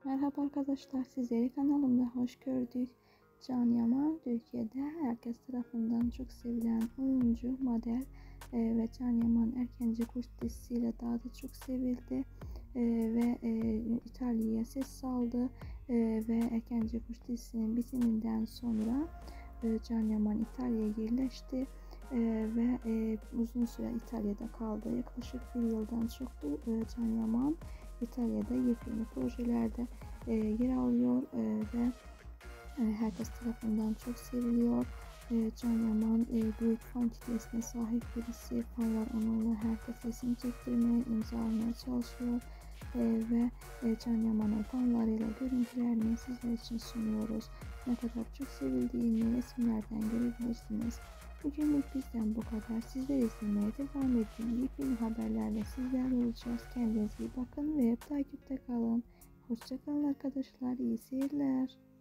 Merhaba arkadaşlar, sizleri kanalımda hoş gördük. Can Yaman Türkiye'de herkes tarafından çok sevilen oyuncu, model ve Can Yaman Erkenci Kurt dizisiyle daha da çok sevildi ve İtalya'ya ses saldı ve Erkenci Kurt dizisinin bitiminden sonra Can Yaman İtalya'ya yerleşti ve uzun süre İtalya'da kaldı. Yaklaşık bir yıldan çoktu Can Yaman İtalya'da yepyeni projelerde yer alıyor ve herkes tarafından çok seviliyor. Can Yaman büyük fan kitlesine sahip birisi. Fanlar onunla herkes resim çektirmeye, imzalamaya çalışıyor. Ve Can Yaman'ın fanlarıyla görüntülerini sizler için sunuyoruz. Ne kadar çok sevildiğini resimlerden görebilirsiniz. Bugünlük bizden bu kadar. Sizler izlemeye devam edin. Yepyeni haberlerle sizlerle olacağız. Kendinize iyi bakın ve hep takipte kalın. Hoşça kalın arkadaşlar. İyi seyirler.